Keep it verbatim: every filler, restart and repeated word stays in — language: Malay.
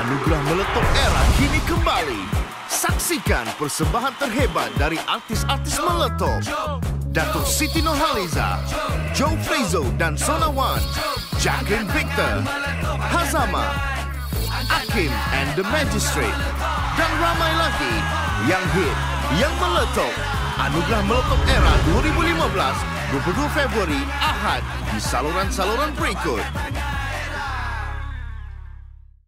Anugerah Meletup Era kini kembali. Saksikan persembahan terhebat dari artis-artis meletup. Datuk Siti Nurhaliza, Joe Frezo dan Sona Wan, Jacqueline Victor, Hazama, Akim and the Magistrate, dan ramai lagi yang hit, yang meletup. Anugerah Meletup Era dua ribu lima belas, dua puluh dua Februari, Ahad di saluran-saluran berikut.